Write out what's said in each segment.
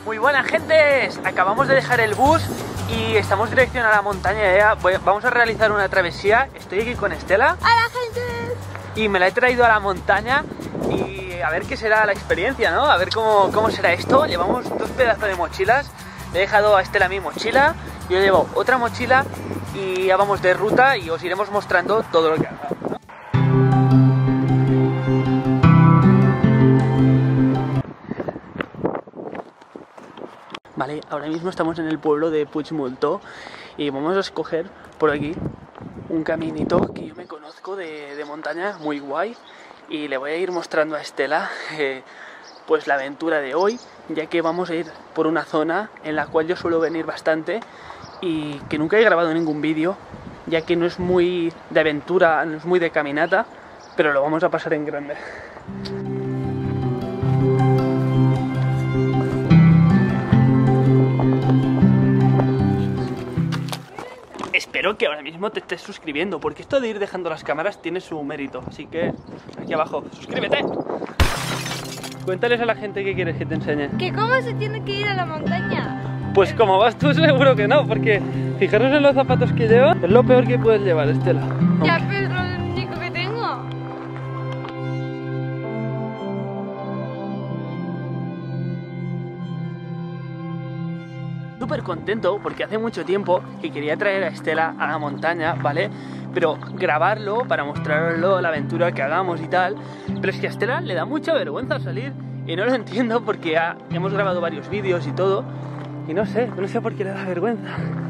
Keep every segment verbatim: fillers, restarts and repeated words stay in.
Muy buenas gentes, acabamos de dejar el bus y estamos dirección a la montaña. Ya voy, vamos a realizar una travesía. Estoy aquí con Estela. ¡Hola gente! Y me la he traído a la montaña y a ver qué será la experiencia, ¿no? A ver cómo, cómo será esto. Llevamos dos pedazos de mochilas. Le he dejado a Estela mi mochila, yo llevo otra mochila y ya vamos de ruta y os iremos mostrando todo lo que hagamos, ¿no? Vale, ahora mismo estamos en el pueblo de Puigmoltó y vamos a escoger por aquí un caminito que yo me conozco de, de montaña, muy guay, y le voy a ir mostrando a Estela eh, pues la aventura de hoy, ya que vamos a ir por una zona en la cual yo suelo venir bastante y que nunca he grabado ningún vídeo, ya que no es muy de aventura, no es muy de caminata, pero lo vamos a pasar en grande. Espero que ahora mismo te estés suscribiendo, porque esto de ir dejando las cámaras tiene su mérito. Así que aquí abajo, suscríbete. Cuéntales a la gente qué quieres que te enseñe. ¿Que cómo se tiene que ir a la montaña? Pues como vas tú seguro que no, porque fijaros en los zapatos que lleva. Es lo peor que puedes llevar, Estela. Ya, pero es lo único que tengo. Súper contento porque hace mucho tiempo que quería traer a Estela a la montaña, ¿vale? Pero grabarlo para mostrarlo la aventura que hagamos y tal. Pero es que a Estela le da mucha vergüenza salir y no lo entiendo porque ya hemos grabado varios vídeos y todo y no sé, no sé por qué le da vergüenza.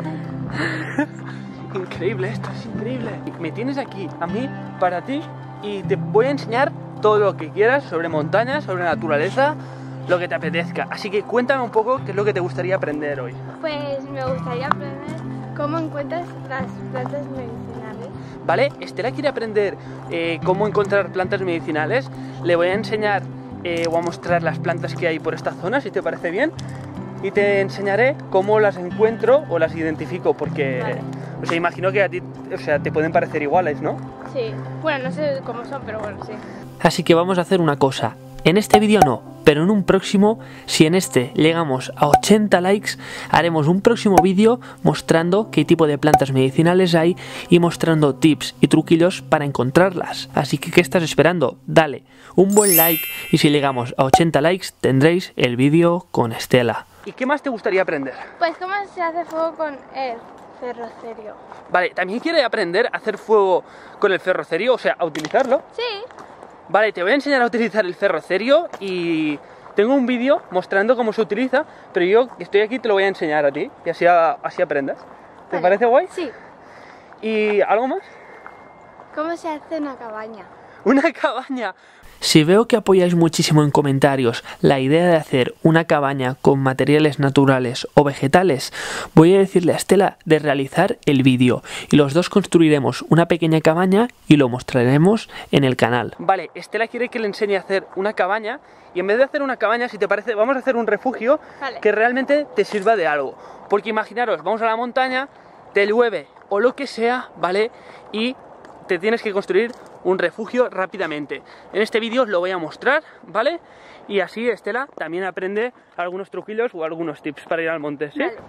Increíble, esto es increíble. Me tienes aquí, a mí, para ti, y te voy a enseñar todo lo que quieras sobre montañas, sobre naturaleza, lo que te apetezca. Así que cuéntame un poco qué es lo que te gustaría aprender hoy. Pues me gustaría aprender cómo encuentras las plantas medicinales. Vale, Estela quiere aprender eh, cómo encontrar plantas medicinales. Le voy a enseñar eh, o a mostrar las plantas que hay por esta zona, si te parece bien. Y te enseñaré cómo las encuentro o las identifico, porque Vale. O sea, imagino que a ti, o sea, te pueden parecer iguales, ¿no? Sí, bueno, no sé cómo son, pero bueno, sí. Así que vamos a hacer una cosa. En este vídeo no, pero en un próximo, si en este llegamos a ochenta likes, haremos un próximo vídeo mostrando qué tipo de plantas medicinales hay y mostrando tips y truquillos para encontrarlas. Así que, ¿qué estás esperando? Dale un buen like y si llegamos a ochenta likes tendréis el vídeo con Estela. ¿Y qué más te gustaría aprender? Pues cómo se hace fuego con el ferrocerio. Vale, ¿también quiere aprender a hacer fuego con el ferrocerio? O sea, a utilizarlo. Sí. Vale, te voy a enseñar a utilizar el ferrocerio y tengo un vídeo mostrando cómo se utiliza, pero yo que estoy aquí te lo voy a enseñar a ti y así, así aprendas. ¿Te Vale. parece guay? Sí. ¿Y algo más? ¿Cómo se hace una cabaña? ¡Una cabaña! Si veo que apoyáis muchísimo en comentarios la idea de hacer una cabaña con materiales naturales o vegetales, voy a decirle a Estela de realizar el vídeo y los dos construiremos una pequeña cabaña y lo mostraremos en el canal. Vale, Estela quiere que le enseñe a hacer una cabaña y en vez de hacer una cabaña, si te parece, vamos a hacer un refugio Vale. que realmente te sirva de algo. Porque imaginaros, vamos a la montaña, te llueve o lo que sea, ¿vale? Y te tienes que construir un refugio rápidamente. En este vídeo os lo voy a mostrar, ¿vale? Y así Estela también aprende algunos truquillos o algunos tips para ir al monte, ¿sí? Vale.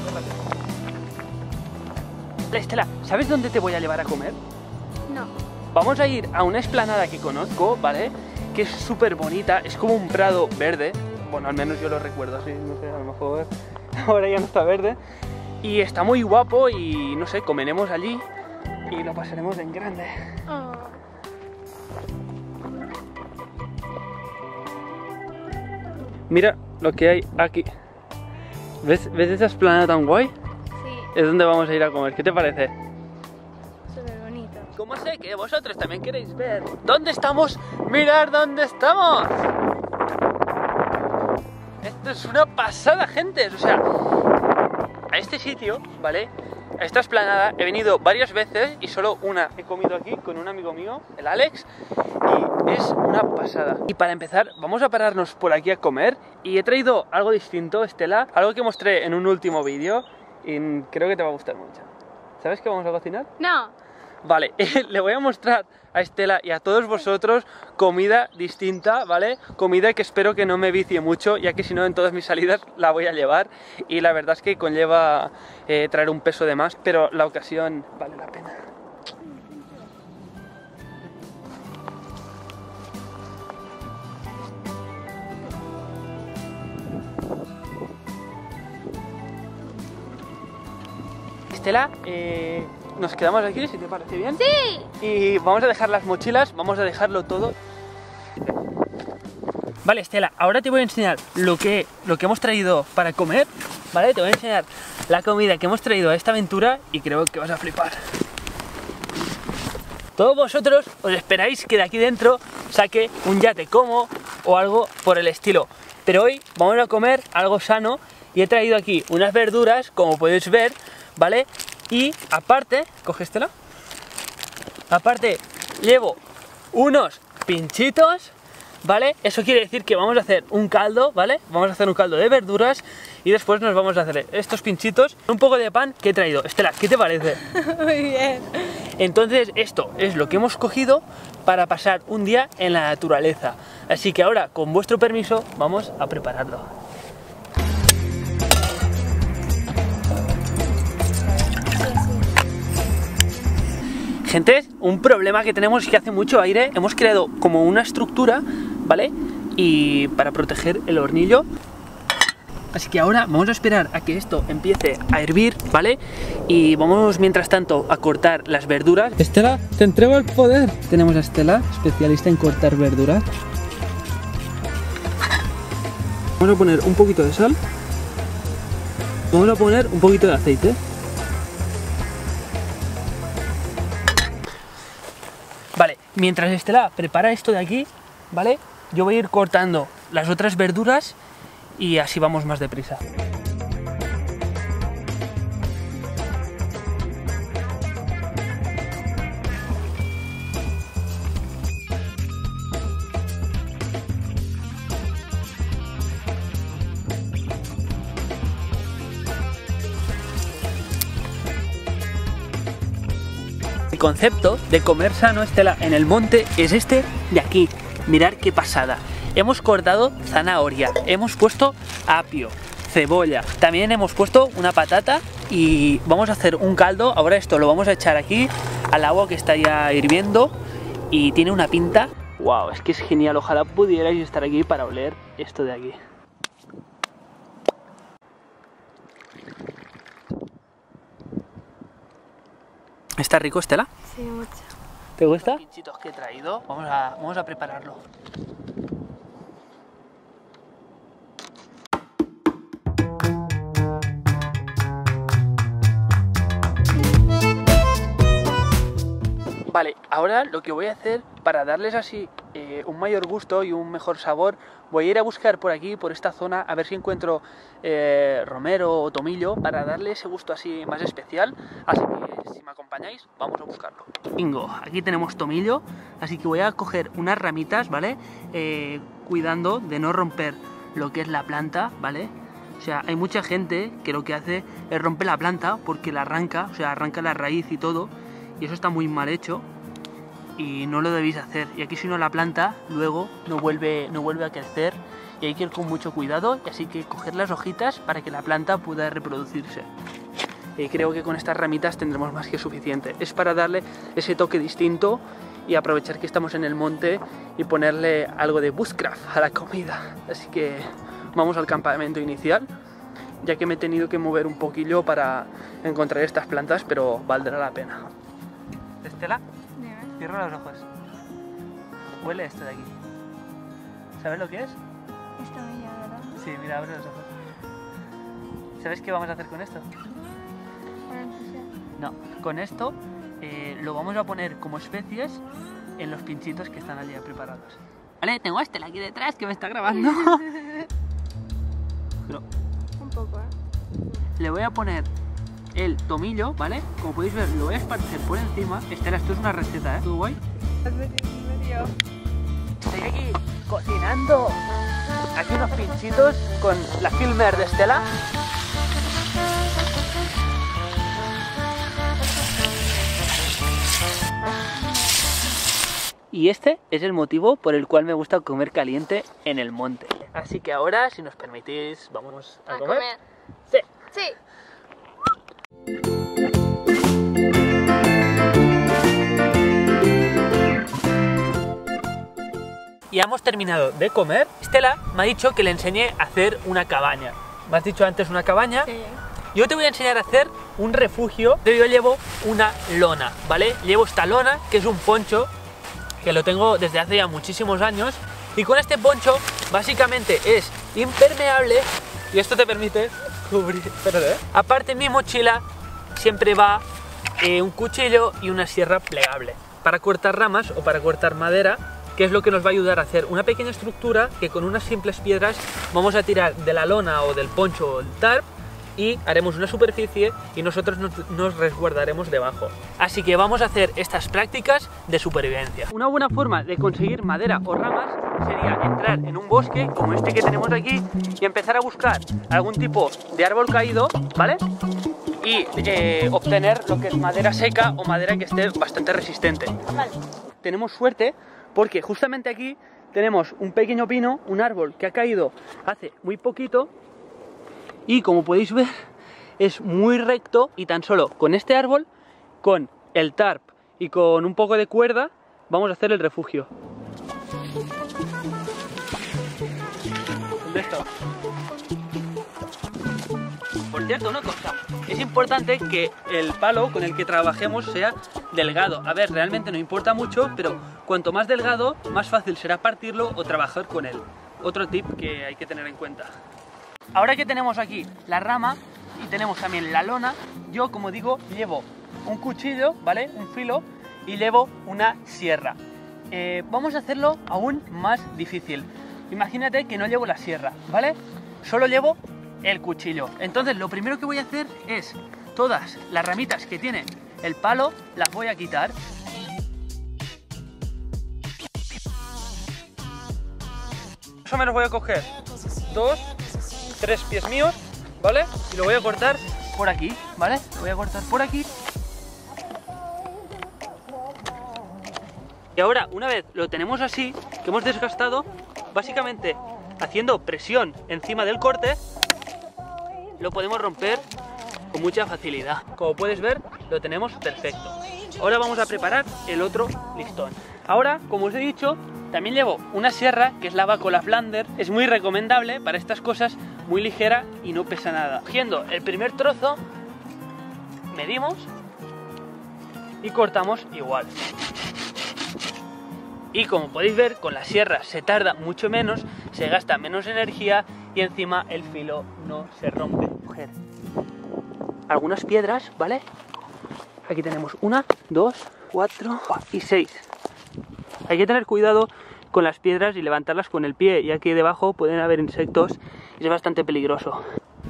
Vale, Estela, ¿sabes dónde te voy a llevar a comer? No. Vamos a ir a una explanada que conozco, ¿vale? Que es súper bonita, es como un prado verde. Bueno, al menos yo lo recuerdo así, no sé, a lo mejor ahora ya no está verde. Y está muy guapo y, no sé, comeremos allí y lo pasaremos en grande. Oh. Mira lo que hay aquí. ¿Ves, ¿Ves esa explanada tan guay? Sí, Es donde vamos a ir a comer. ¿Qué te parece? súper bonito. ¿Cómo sé que vosotros también queréis ver dónde estamos? ¡Mirad dónde estamos! Esto es una pasada, gente. O sea, a este sitio, ¿vale? A esta explanada he venido varias veces y solo una he comido aquí con un amigo mío, el Alex, y es una pasada. Y para empezar, vamos a pararnos por aquí a comer y he traído algo distinto, Estela, algo que mostré en un último vídeo y creo que te va a gustar mucho. ¿Sabes qué vamos a cocinar? No. Vale, le voy a mostrar a Estela y a todos vosotros comida distinta, ¿vale? Comida que espero que no me vicie mucho, ya que si no en todas mis salidas la voy a llevar y la verdad es que conlleva eh, traer un peso de más, pero la ocasión vale la pena. Estela, eh, nos quedamos aquí, si te parece bien. ¡Sí! Y vamos a dejar las mochilas, vamos a dejarlo todo. Vale, Estela, ahora te voy a enseñar lo que, lo que hemos traído para comer, ¿vale? Te voy a enseñar la comida que hemos traído a esta aventura y creo que vas a flipar. Todos vosotros os esperáis que de aquí dentro saque un ya te como o algo por el estilo. Pero hoy vamos a comer algo sano y he traído aquí unas verduras, como podéis ver, ¿vale? Y aparte, coge Estela, aparte llevo unos pinchitos, ¿vale? Eso quiere decir que vamos a hacer un caldo, ¿vale? Vamos a hacer un caldo de verduras y después nos vamos a hacer estos pinchitos, un poco de pan que he traído. Estela, ¿qué te parece? Muy bien. Entonces esto es lo que hemos cogido para pasar un día en la naturaleza. Así que ahora, con vuestro permiso, vamos a prepararlo. Gente, un problema que tenemos es que hace mucho aire, hemos creado como una estructura, ¿vale? Y para proteger el hornillo. Así que ahora vamos a esperar a que esto empiece a hervir, ¿vale? Y vamos mientras tanto a cortar las verduras. Estela, te entrego el poder. Tenemos a Estela, especialista en cortar verduras. Vamos a poner un poquito de sal. Vamos a poner un poquito de aceite. Vale, mientras Estela prepara esto de aquí, ¿vale? Yo voy a ir cortando las otras verduras y así vamos más deprisa. El concepto de comer sano, Estela, en el monte es este de aquí. Mirad qué pasada. Hemos cortado zanahoria, hemos puesto apio, cebolla, también hemos puesto una patata y vamos a hacer un caldo. Ahora esto lo vamos a echar aquí al agua que está ya hirviendo y tiene una pinta. Wow, es que es genial. Ojalá pudierais estar aquí para oler esto de aquí. ¿Está rico, Estela? Sí, mucho. ¿Te gusta? Los pinchitos que he traído, vamos a, vamos a prepararlo. Vale, ahora lo que voy a hacer para darles así eh, un mayor gusto y un mejor sabor, voy a ir a buscar por aquí, por esta zona, a ver si encuentro eh, romero o tomillo para darle ese gusto así más especial. Así que si me acompañáis, vamos a buscarlo. Bingo, aquí tenemos tomillo, así que voy a coger unas ramitas, ¿vale? Eh, cuidando de no romper lo que es la planta, ¿vale? O sea, hay mucha gente que lo que hace es romper la planta porque la arranca, o sea, arranca la raíz y todo. Y eso está muy mal hecho y no lo debéis hacer. Y aquí si no la planta luego no vuelve, no vuelve a crecer y hay que ir con mucho cuidado. Y así que coger las hojitas para que la planta pueda reproducirse. Y creo que con estas ramitas tendremos más que suficiente. Es para darle ese toque distinto y aprovechar que estamos en el monte y ponerle algo de bushcraft a la comida. Así que vamos al campamento inicial, ya que me he tenido que mover un poquillo para encontrar estas plantas, pero valdrá la pena. Estela, Dime. cierra los ojos. Huele esto de aquí. ¿Sabes lo que es? Esta mía, ¿verdad? Sí, mira, abre los ojos. ¿Sabes qué vamos a hacer con esto? Para empezar. No, con esto eh, lo vamos a poner como especies en los pinchitos que están allí preparados. Vale, tengo a Estela aquí detrás que me está grabando. Pero Un poco, ¿eh? le voy a poner el tomillo, ¿vale? Como podéis ver, lo voy a esparcer por encima. Estela, esto es una receta, ¿eh? ¿Todo guay? ¿Has metido en medio? Estoy aquí cocinando aquí unos pinchitos con la Filmer de Estela. Y este es el motivo por el cual me gusta comer caliente en el monte. Así que ahora, si nos permitís, vamos a, A comer. comer. Sí. Sí. Y hemos terminado de comer. Estela me ha dicho que le enseñe a hacer una cabaña. Me has dicho antes una cabaña. Sí. Yo te voy a enseñar a hacer un refugio. Yo llevo una lona, ¿vale? Llevo esta lona, que es un poncho, que lo tengo desde hace ya muchísimos años. Y con este poncho, básicamente es impermeable. Y esto te permite cubrir... Espérate, ¿eh? Aparte, en mi mochila siempre va eh, un cuchillo y una sierra plegable. Para cortar ramas o para cortar madera, que es lo que nos va a ayudar a hacer una pequeña estructura que con unas simples piedras vamos a tirar de la lona o del poncho o del tarp y haremos una superficie y nosotros nos, nos resguardaremos debajo. Así que vamos a hacer estas prácticas de supervivencia. Una buena forma de conseguir madera o ramas sería entrar en un bosque como este que tenemos aquí y empezar a buscar algún tipo de árbol caído, ¿vale? Y eh, obtener lo que es madera seca o madera que esté bastante resistente. Vale. Tenemos suerte porque justamente aquí tenemos un pequeño pino, un árbol que ha caído hace muy poquito y como podéis ver es muy recto y tan solo con este árbol, con el tarp y con un poco de cuerda vamos a hacer el refugio. ¿Dónde está? Por cierto, una cosa, es importante que el palo con el que trabajemos sea delgado. A ver, realmente no importa mucho, pero cuanto más delgado, más fácil será partirlo o trabajar con él. Otro tip que hay que tener en cuenta. Ahora que tenemos aquí la rama y tenemos también la lona, yo, como digo, llevo un cuchillo, ¿vale? Un filo, y llevo una sierra. Eh, vamos a hacerlo aún más difícil. Imagínate que no llevo la sierra, ¿vale? Solo llevo el cuchillo. Entonces lo primero que voy a hacer es todas las ramitas que tiene el palo las voy a quitar. Más o menos voy a coger dos, tres pies míos, ¿vale? Y lo voy a cortar por aquí, ¿vale? Lo voy a cortar por aquí. Y ahora, una vez lo tenemos así, que hemos desgastado, básicamente haciendo presión encima del corte, lo podemos romper con mucha facilidad. Como puedes ver, lo tenemos perfecto. Ahora vamos a preparar el otro listón. Ahora, como os he dicho, también llevo una sierra, que es la Bacola Flander. Es muy recomendable para estas cosas, muy ligera y no pesa nada. Cogiendo el primer trozo, medimos y cortamos igual. Y como podéis ver, con la sierra se tarda mucho menos, se gasta menos energía y encima el filo no se rompe. Coger algunas piedras, ¿vale? Aquí tenemos una, dos, cuatro y seis. Hay que tener cuidado con las piedras y levantarlas con el pie, ya que debajo pueden haber insectos y es bastante peligroso.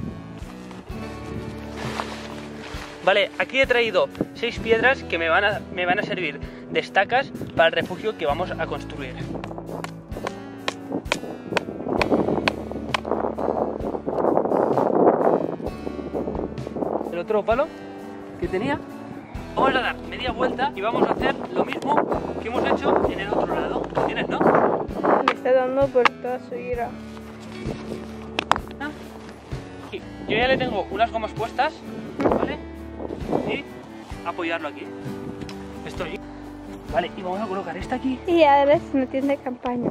Vale, aquí he traído seis piedras que me van a, me van a servir de estacas para el refugio que vamos a construir. El otro palo que tenía, vamos a dar media vuelta y vamos a hacer lo mismo que hemos hecho en el otro lado. ¿Lo tienes, no? Me está dando por toda su ira. Yo ya le tengo unas gomas puestas, ¿vale? Y apoyarlo aquí. Estoy. Vale, y vamos a colocar esta aquí. Y ahora es una tienda de campaña.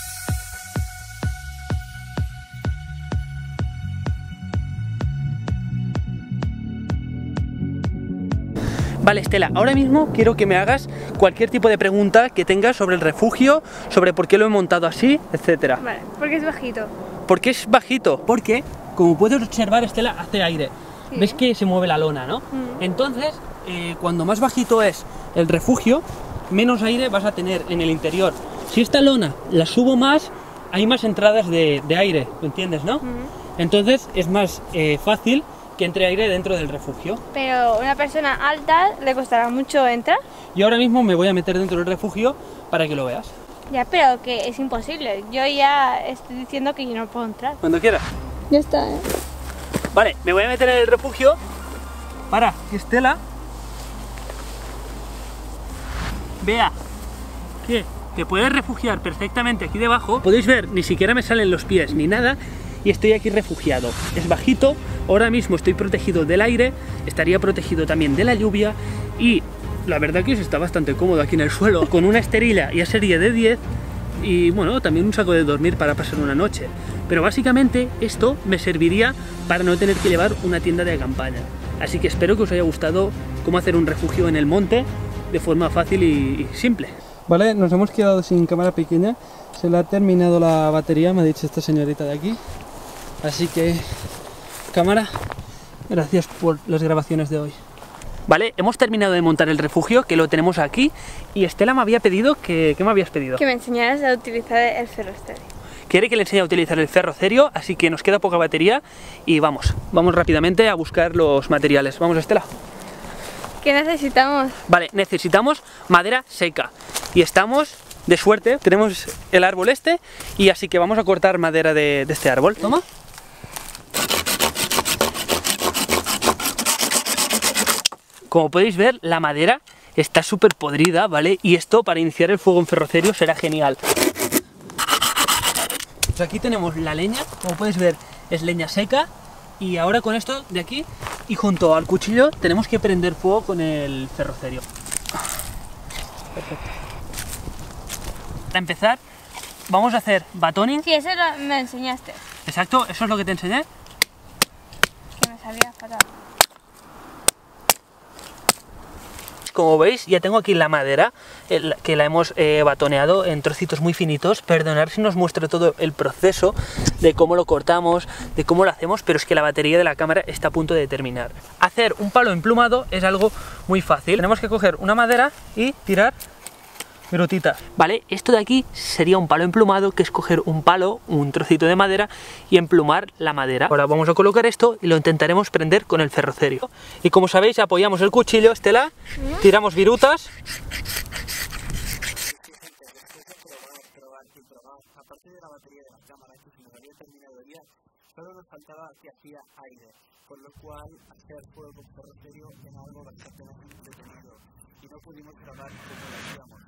Vale, Estela, ahora mismo quiero que me hagas cualquier tipo de pregunta que tengas sobre el refugio, sobre por qué lo he montado así, etcétera. Vale, porque es bajito. ¿Por qué es bajito? Porque, como puedes observar, Estela, hace aire. Sí. ¿Ves que se mueve la lona, no? Mm. Entonces, eh, cuando más bajito es el refugio, menos aire vas a tener en el interior. Si esta lona la subo más, hay más entradas de, de aire, ¿me entiendes, no? Mm. Entonces es más eh, fácil que entre aire dentro del refugio. Pero una persona alta le costará mucho entrar. Yo ahora mismo me voy a meter dentro del refugio para que lo veas. Ya, pero que es imposible. Yo ya estoy diciendo que yo no puedo entrar. Cuando quieras. Ya está, ¿eh? Vale, me voy a meter en el refugio para que Estela vea que te puedes refugiar perfectamente aquí debajo. Podéis ver, ni siquiera me salen los pies ni nada y estoy aquí refugiado. Es bajito, ahora mismo estoy protegido del aire, estaría protegido también de la lluvia y la verdad que está bastante cómodo aquí en el suelo, con una esterilla y serie de diez y bueno, también un saco de dormir para pasar una noche. Pero básicamente esto me serviría para no tener que llevar una tienda de campaña. Así que espero que os haya gustado cómo hacer un refugio en el monte de forma fácil y simple. Vale, nos hemos quedado sin cámara pequeña, se le ha terminado la batería, me ha dicho esta señorita de aquí. Así que, cámara, gracias por las grabaciones de hoy. Vale, hemos terminado de montar el refugio, que lo tenemos aquí, y Estela me había pedido que... ¿Qué me habías pedido? Que me enseñaras a utilizar el ferrocerio. Quiere que le enseñe a utilizar el ferrocerio, así que nos queda poca batería y vamos, vamos rápidamente a buscar los materiales. Vamos, Estela. ¿Qué necesitamos? Vale, necesitamos madera seca y estamos de suerte, tenemos el árbol este y así que vamos a cortar madera de, de este árbol. Toma. Como podéis ver, la madera está súper podrida, ¿vale? Y esto para iniciar el fuego en ferrocerio será genial. Pues aquí tenemos la leña, como podéis ver es leña seca y ahora con esto de aquí y junto al cuchillo tenemos que prender fuego con el ferrocerio. Perfecto. Para empezar vamos a hacer batoning. Sí, eso lo, me enseñaste. Exacto, eso es lo que te enseñé. Que me salía fatal. Como veis, ya tengo aquí la madera, el, que la hemos eh, batoneado en trocitos muy finitos. Perdonad si nos muestro todo el proceso de cómo lo cortamos, de cómo lo hacemos, pero es que la batería de la cámara está a punto de terminar. Hacer un palo emplumado es algo muy fácil. Tenemos que coger una madera y tirar virutitas. Vale, esto de aquí sería un palo emplumado, que es coger un palo, un trocito de madera y emplumar la madera. Ahora vamos a colocar esto y lo intentaremos prender con el ferrocerio. Y como sabéis, apoyamos el cuchillo, Estela, tiramos virutas. Aparte de la batería de la cámara, que se nos había terminado el día, solo nos faltaba que hacía aire, con lo cual hacer fuego con ferrocerio en algo bastante más entretenido y no pudimos grabar como lo hacíamos.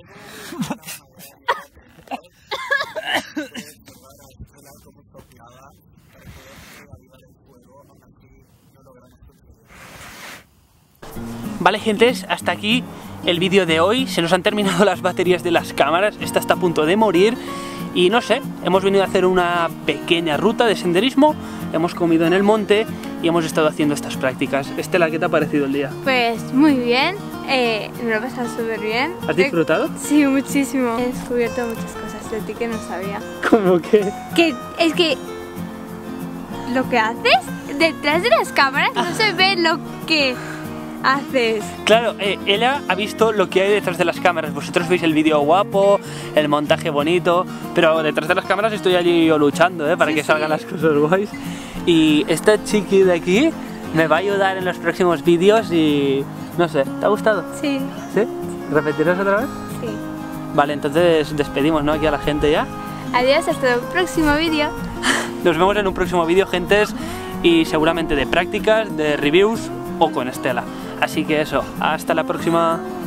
Vale, gentes, hasta aquí el vídeo de hoy. Se nos han terminado las baterías de las cámaras, esta está a punto de morir y no sé, hemos venido a hacer una pequeña ruta de senderismo, hemos comido en el monte y hemos estado haciendo estas prácticas. Estela, ¿qué te ha parecido el día? Pues muy bien, eh, me lo he pasado súper bien. ¿Has disfrutado? Sí, muchísimo. He descubierto muchas cosas de ti que no sabía. ¿Cómo que? Que es que lo que haces detrás de las cámaras no se ve lo que haces. Claro, eh, ella ha visto lo que hay detrás de las cámaras. Vosotros veis el vídeo guapo, el montaje bonito, pero detrás de las cámaras estoy allí yo luchando, ¿eh? Para sí, que salgan sí. las cosas guays. Y esta chiqui de aquí me va a ayudar en los próximos vídeos y no sé, ¿te ha gustado? Sí. ¿Sí? ¿Repetirás otra vez? Sí. Vale, entonces despedimos, ¿no? Aquí a la gente ya. Adiós, hasta el próximo vídeo. Nos vemos en un próximo vídeo, gentes, y seguramente de prácticas, de reviews o con Estela. Así que eso, hasta la próxima.